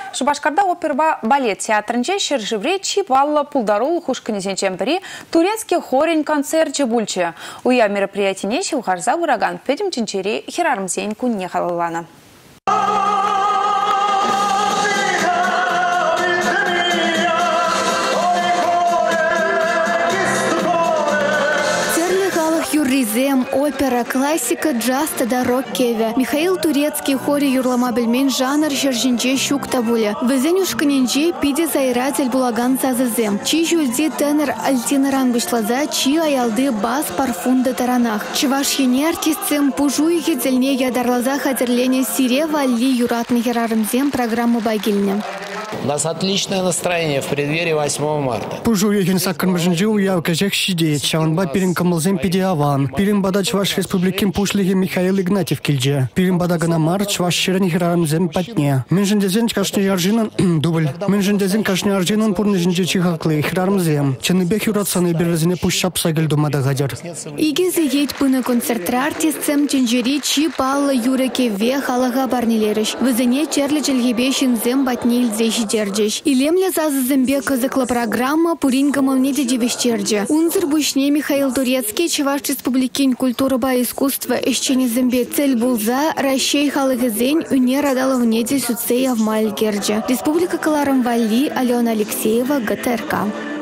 Шубашкарда оперба балет театрынче шержевре чипалла пулдарул хушканезенчен бири турецкий хорень концерт бульче. Уя мероприятине шивхарза выраган педим чинчери хирармзень кунне халалана. Юризем, опера, классика, джаз, тада рок-кеве. Михаил Турецкий хори юрлама бельмен жанр шержинче щук табуля. Везен ушканенче пиде зайратель булаган сазызем. Чи жюльди тенор альтинаран вышлаза, чи аялды бас парфунда таранах. Чывашьене артистцем пужуй хедзельне ядарлаза хадерление сире валли юратный херарымзем программу байгильне. У нас отличное настроение в преддверии 8 марта. Пужуй хенсакан мажинжи уявка жех сидеть, шаунба перенкамалзем педиаван. Перенбада Чуваш республикин пушлихи Михаил Игнатьев кильже. Перенбада ганамар Чуваш шерни херарамзем патне. Менжендезен кашни аржинан дубль. Менжендезен кашни аржинан пурнежинже чихаклы херарамзем. Ченебех юратсаны березине пушап сагельду мадагадер. Иге зеет пына концертра артистцем ченжери чи палла юреке ве халага барнилериш. Вызене черле чельгебешин зем батнил зеши дерджеш. Илемле зазызембе кызыкла программа пуринга молнеде девещерджа. Унзыр бушне Михаил Турецкий Чуваш республикин культура ба искусства ещене зембе цель булза Ращей халыгызень уне радала внеде суцея в Мальгерджа. Республика Каларам Валли, Алена Алексеева, ГТРК.